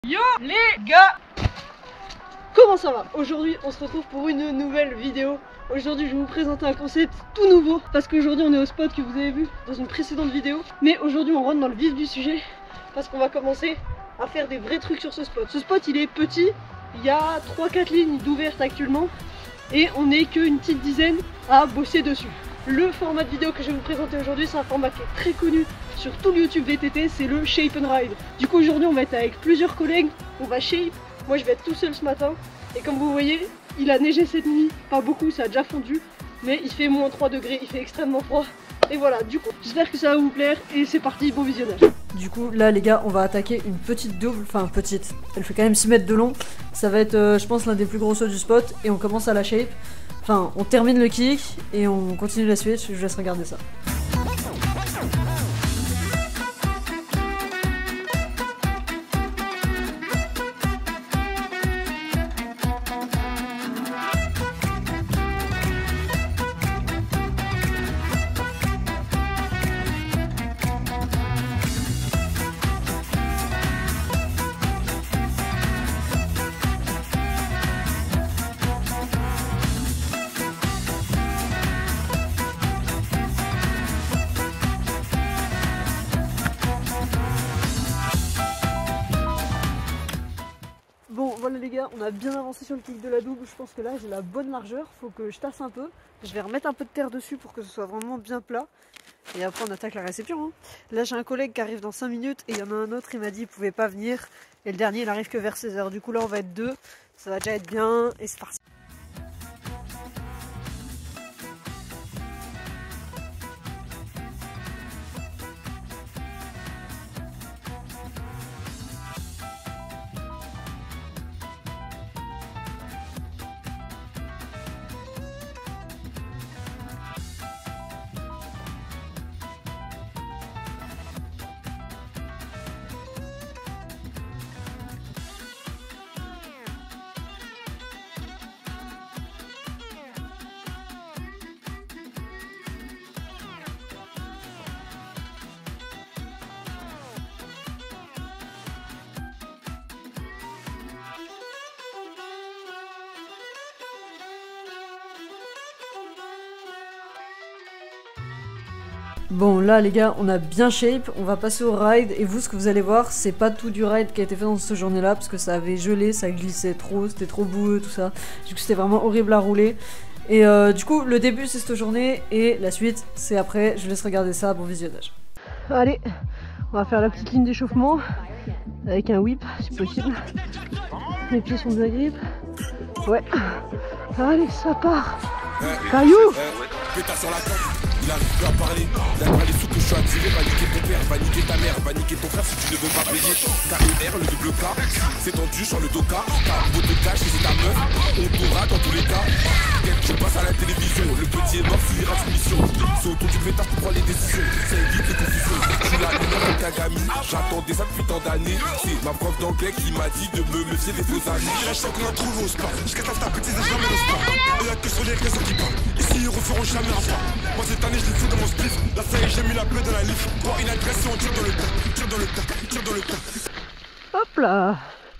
Yo les gars, comment ça va? Aujourd'hui on se retrouve pour une nouvelle vidéo. Aujourd'hui je vais vous présenter un concept tout nouveau, parce qu'aujourd'hui on est au spot que vous avez vu dans une précédente vidéo. Mais aujourd'hui on rentre dans le vif du sujet, parce qu'on va commencer à faire des vrais trucs sur ce spot. Ce spot il est petit, il y a 3-4 lignes d'ouvertes actuellement, et on n'est qu'une petite dizaine à bosser dessus. Le format de vidéo que je vais vous présenter aujourd'hui, c'est un format qui est très connu sur tout le YouTube VTT, c'est le Shape and Ride. Du coup aujourd'hui on va être avec plusieurs collègues, on va shape. Moi je vais être tout seul ce matin, et comme vous voyez, il a neigé cette nuit, pas beaucoup, ça a déjà fondu, mais il fait moins 3 degrés, il fait extrêmement froid. Et voilà, du coup, j'espère que ça va vous plaire, et c'est parti, bon visionnage. Du coup, là les gars, on va attaquer une petite double, enfin petite, elle fait quand même 6 mètres de long. Ça va être, je pense, l'un des plus gros sauts du spot, et on commence à la shape. Enfin, on termine le kick, et on continue la suite, je vous laisse regarder ça. Bon voilà les gars, on a bien avancé sur le kick de la double, je pense que là j'ai la bonne largeur, faut que je tasse un peu, je vais remettre un peu de terre dessus pour que ce soit vraiment bien plat, et après on attaque la réception. Hein. Là j'ai un collègue qui arrive dans 5 minutes, et il y en a un autre, il m'a dit il pouvait pas venir, et le dernier il arrive que vers 16 h, du coup là on va être deux, ça va déjà être bien, et c'est parti. Bon là les gars, on a bien shape, on va passer au ride, et vous ce que vous allez voir, c'est pas tout du ride qui a été fait dans cette journée là, parce que ça avait gelé, ça glissait trop, c'était trop boueux tout ça, du coup c'était vraiment horrible à rouler. Et du coup le début c'est cette journée, et la suite c'est après, je vous laisse regarder ça, bon visionnage. Allez, on va faire la petite ligne d'échauffement, avec un whip si possible, les pieds sont bien grippes, ouais, allez ça part, caillou. Il arrive plus à parler, d'après les sous que je suis attiré, va niquer ton père, va niquer ta mère, va niquer ton frère si tu ne veux pas payer. KER, le double K, c'est tendu sur le doka, beau de cash, c'est ta meuf, on t'aura dans tous les cas. Je passe à la télévision, le petit est mort, suivra sa mission. C'est autour du pétard pour prendre les décisions, ça évite les confusions. Je suis là, comme Kagami, j'attendais ça depuis tant d'années. C'est ma prof d'anglais qui m'a dit de me méfier des faux amis. La chance qu'on a trouvé au sport, jusqu'à ta petite et jamais le sport. Et y'a que sur les réseaux qui parlent, ici ils referont jamais un sport. Moi cette année je l'ai fait dans mon spliff, là ça y est j'ai mis la bleue dans la livre. Pour une agression, on tire dans le tas, tire dans le tas, tire dans le tas. Hop là.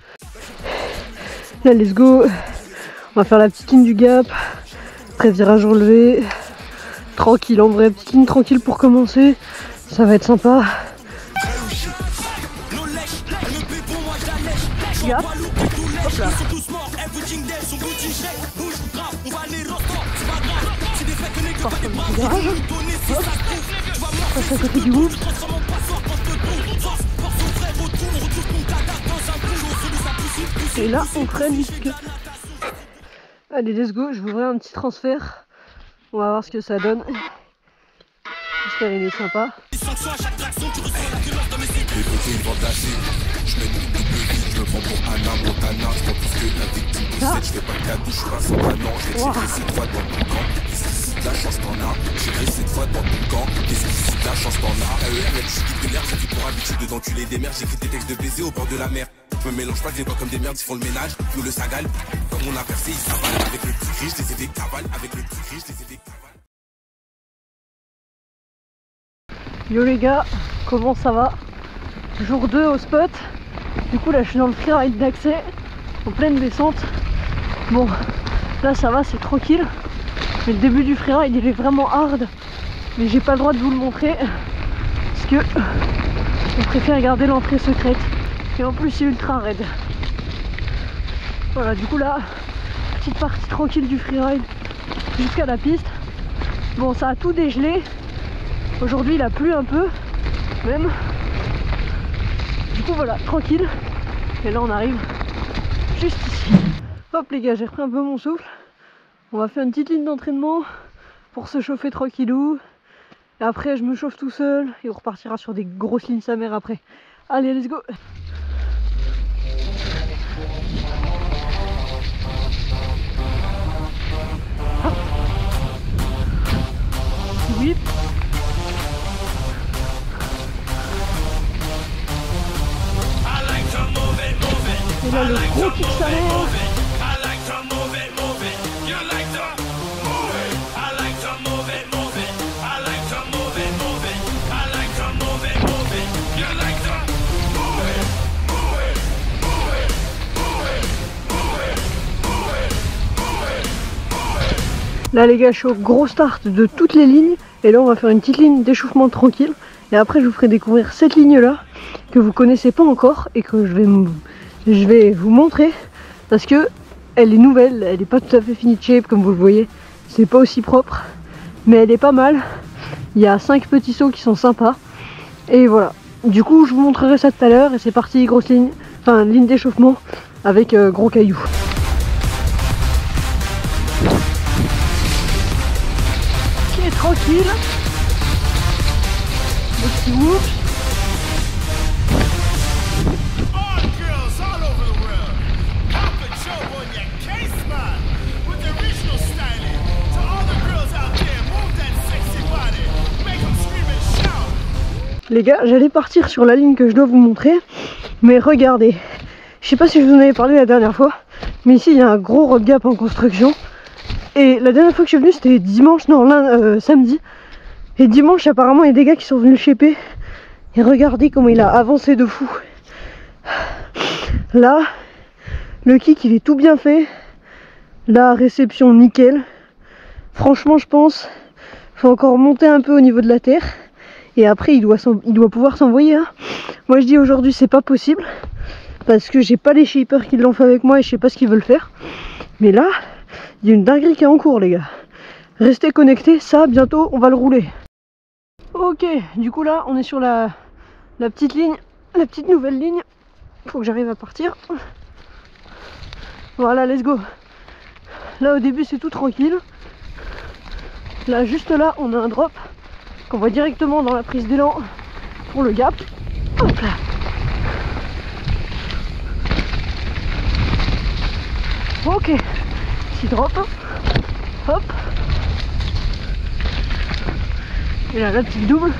Là let's go. On va faire la petite ligne du gap. Très virage relevé. Tranquille en vrai, petite ligne tranquille pour commencer. Ça va être sympa. Gap. Hop là. Parfait, petit virage. Hop. Passe à côté du whoop. Et là on freine jusque. Allez let's go, je vous ferai un petit transfert. On va voir ce que ça donne. J'espère qu'il est sympa. Les côtés ils vendent lâcher. Je mets une double vie, je me prends pour Anna Montana. Je prends plus que la victime de cette, je fais pas de cadeau, je suis pas sans canon. Je vais tirer cette fois dans ton camp. Qu'est-ce que la chance t'en as? J'irai cette fois dans ton camp. Qu'est-ce que la chance t'en as? RER, je suis guide de l'air, j'ai pour habitude d'enculer des mères. J'écris des textes de baiser au bord de la mer. Je me mélange pas des doigts comme des merdes, ils font le ménage. Nous le sagale, comme on a percé, ils s'avalent. Avec le petit cri, je les ai des cavales. Avec le petit cri, je les ai des cavales. Yo les gars, comment ça va? Jour 2 au spot. Du coup là je suis dans le freeride d'accès, en pleine descente. Bon, là ça va, c'est tranquille. Mais le début du freeride il est vraiment hard. Mais j'ai pas le droit de vous le montrer. Parce que je préfère garder l'entrée secrète. Et en plus c'est ultra raide. Voilà, du coup là, petite partie tranquille du freeride jusqu'à la piste. Bon, ça a tout dégelé. Aujourd'hui il a plu un peu, même. Du coup voilà, tranquille. Et là on arrive juste ici. Hop les gars, j'ai repris un peu mon souffle. On va faire une petite ligne d'entraînement pour se chauffer tranquillou. Et après je me chauffe tout seul et on repartira sur des grosses lignes sa mère après. Allez, let's go. Oui. Et là le gros kick sa mère. Là les gars, je suis au gros start de toutes les lignes. Et là on va faire une petite ligne d'échauffement tranquille. Et après je vous ferai découvrir cette ligne là que vous connaissez pas encore et que je vais vous montrer. Parce que elle est nouvelle, elle est pas tout à fait finie de shape comme vous le voyez. C'est pas aussi propre, mais elle est pas mal. Il y a 5 petits sauts qui sont sympas. Et voilà, du coup je vous montrerai ça tout à l'heure. Et c'est parti, grosse ligne, enfin ligne d'échauffement avec gros cailloux. Tranquille, le petit whoop. Les gars, j'allais partir sur la ligne que je dois vous montrer, mais regardez, je sais pas si je vous en avais parlé la dernière fois, mais ici il y a un gros road gap en construction. Et la dernière fois que je suis venu c'était dimanche, non samedi. Et dimanche apparemment il y a des gars qui sont venus le shaper. Et regardez comment il a avancé de fou. Là, le kick il est tout bien fait. La réception nickel. Franchement je pense qu'il faut encore monter un peu au niveau de la terre. Et après il doit pouvoir s'envoyer. Hein. Moi je dis aujourd'hui c'est pas possible. Parce que j'ai pas les shapers qui l'ont fait avec moi et je sais pas ce qu'ils veulent faire. Mais là, il y a une dinguerie qui est en cours les gars. Restez connectés, ça bientôt on va le rouler. Ok, du coup là on est sur la petite ligne, la petite nouvelle ligne. Faut que j'arrive à partir. Voilà, let's go. Là au début c'est tout tranquille. Là juste là on a un drop qu'on voit directement dans la prise d'élan pour le gap. Hop là. Ok, petit drop, hop, et là la petite double.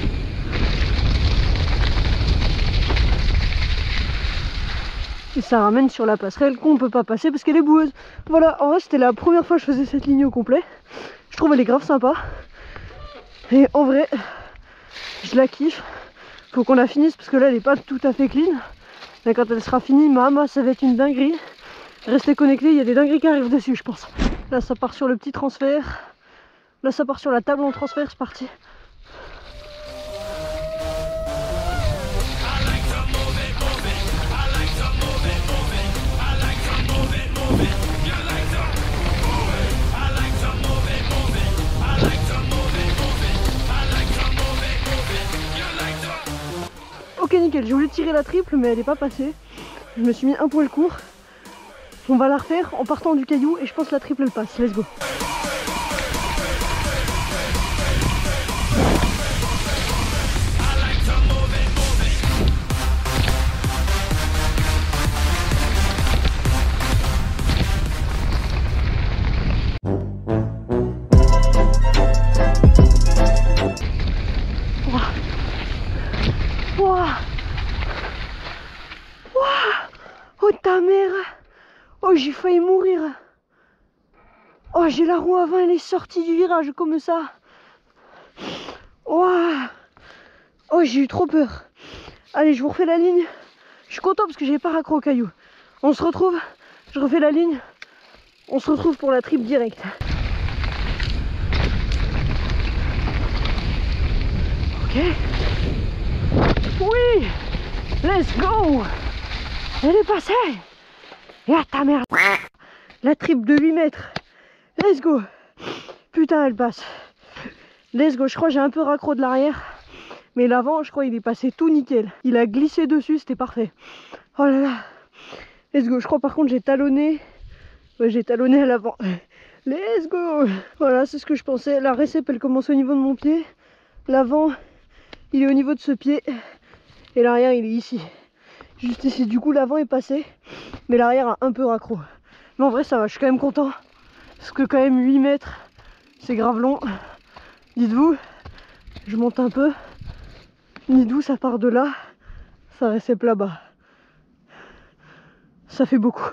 Et ça ramène sur la passerelle qu'on peut pas passer parce qu'elle est boueuse. Voilà, en vrai c'était la première fois que je faisais cette ligne au complet. Je trouve elle est grave sympa. Et en vrai, je la kiffe. Faut qu'on la finisse parce que là elle est pas tout à fait clean. Mais quand elle sera finie, maman, ça va être une dinguerie. Restez connectés, il y a des dingueries qui arrivent dessus je pense. Là ça part sur le petit transfert. Là ça part sur la table en transfert, c'est parti. Ok nickel, j'ai voulu tirer la triple mais elle n'est pas passée. Je me suis mis un poil court. On va la refaire en partant du caillou et je pense que la triple elle passe. Let's go. Oh ta mère! Oh j'ai failli mourir! Oh j'ai la roue avant, elle est sortie du virage comme ça! Oh, oh j'ai eu trop peur! Allez je vous refais la ligne, suis content parce que j'ai pas raccro au caillou. On se retrouve, je refais la ligne, on se retrouve pour la trip directe. Ok. Oui, let's go. Elle est passée. Et à ta mère. La trip de 8 mètres. Let's go. Putain, elle passe. Let's go. Je crois que j'ai un peu raccro de l'arrière. Mais l'avant, je crois il est passé tout nickel. Il a glissé dessus, c'était parfait. Oh là là. Let's go. Je crois par contre j'ai talonné. Ouais, j'ai talonné à l'avant. Let's go. Voilà, c'est ce que je pensais. La récep, elle commence au niveau de mon pied. L'avant, il est au niveau de ce pied. Et l'arrière, il est ici. Juste ici. Du coup, l'avant est passé. Mais l'arrière a un peu raccro. Mais en vrai, ça va. Je suis quand même content. Parce que quand même 8 mètres, c'est grave long. Dites-vous, je monte un peu. Dites-vous, ça part de là. Ça récep là-bas. Ça fait beaucoup.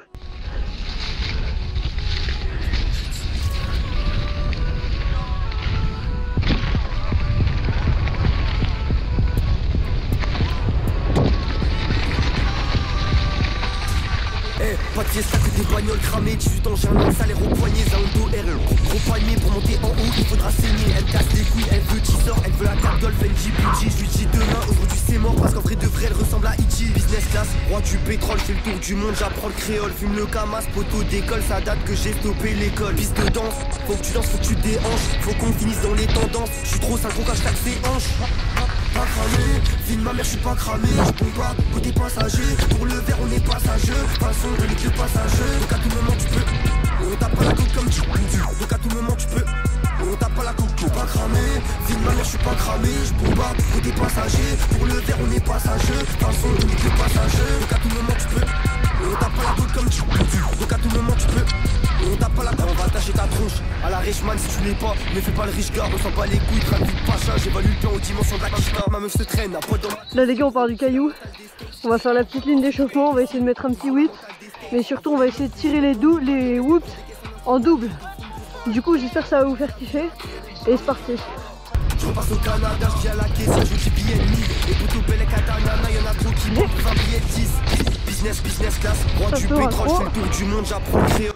Pas de fiesta que des bagnoles cramées, 18 ans j'ai un salaire au poignet, Zaundo RE. Gros palmier pour monter en haut, il faudra saigner. Elle casse les couilles, elle veut G-Sort, elle veut la carte Golf, Fendi, Gucci. Je lui dis demain, aujourd'hui c'est mort parce qu'en vrai de vrai elle ressemble à Ichi. Business class, roi du pétrole, fais le tour du monde, j'apprends le créole. Fume le camas, poteau d'école, ça date que j'ai stoppé l'école. Piste de danse, faut que tu danses, faut que tu déhanches. Faut qu'on finisse dans les tendances, je suis trop synchro quand je taxe ses hanches. Pas cramé, vie de ma mère, je suis pas cramé. Je tombe pas côté passager. Pour le verre, on est passager. Façon, on est que passager. Donc à tout moment, tu peux. On tape pas la côte comme tu peux. Donc à tout moment, tu peux. On tape pas la côte, pas cramé. Vie de ma mère, je suis pas cramé. Je bombarde côté passager. Pour le verre, on est passager. Façon, on est que passager. Donc à tout moment, tu peux. On tape pas la côte comme tu peux. Donc à tout moment, tu peux. On tape pas la côte, on va attacher ta tronche. À la Richman si tu l'es pas, ne fais pas le riche gars, on s'en bat les couilles, traque vite pacha, j'évalue le plan aux dimensions de la kishka. Ma meuf se traîne, à poil dans Là les gars, on part du caillou. On va faire la petite ligne d'échauffement, on va essayer de mettre un petit whip. Mais surtout on va essayer de tirer les whoops en double. Du coup j'espère que ça va vous faire kiffer. Et c'est parti. Je repasse au Canada, je viens à la caisse, je dis billet de 1000. Et pour tout bel katanana, y'en a trop qui manquent, 20 billets de 10. Business class, roi du pétrole, je fais le tour du monde, j'apprends le créole.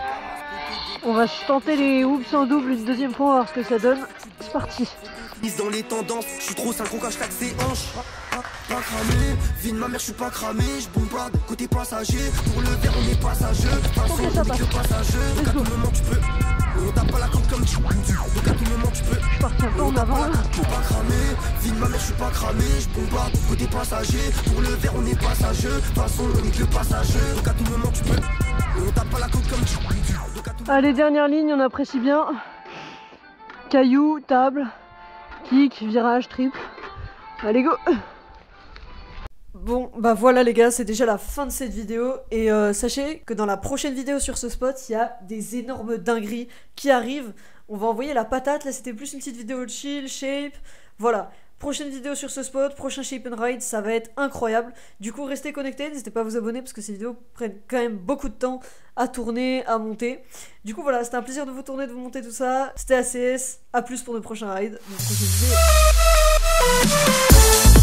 On va tenter les whoops en double une deuxième fois, on va voir ce que ça donne. C'est parti. Dans les tendances, je suis trop synchro quand je taxe ses hanches. Pas cramé, vie de ma mère, je suis pas cramé. Je bombarde côté passager. Pour le verre, on est passager. Façon, on est que passager. Donc à tout moment, tu peux. On tape pas la côte comme tu peux. Donc à tout moment, tu peux. Je suis parti un peu en avant. Pas cramé, vie de ma mère, je suis pas cramé. Je bombarde côté passager. Pour le verre, on est passager. Façon, on est que passager. Donc à tout moment, tu peux. On tape pas la côte comme tu peux. Allez, dernière ligne, on apprécie bien. Caillou, table, kick, virage, triple. Allez, go! Bon, bah voilà les gars, c'est déjà la fin de cette vidéo. Et sachez que dans la prochaine vidéo sur ce spot, il y a des énormes dingueries qui arrivent. On va envoyer la patate, là c'était plus une petite vidéo de chill, shape. Voilà, prochaine vidéo sur ce spot, prochain shape and ride, ça va être incroyable. Du coup, restez connectés, n'hésitez pas à vous abonner parce que ces vidéos prennent quand même beaucoup de temps à tourner, à monter. Du coup voilà, c'était un plaisir de vous tourner, de vous monter tout ça. C'était ACS, à plus pour de prochains rides.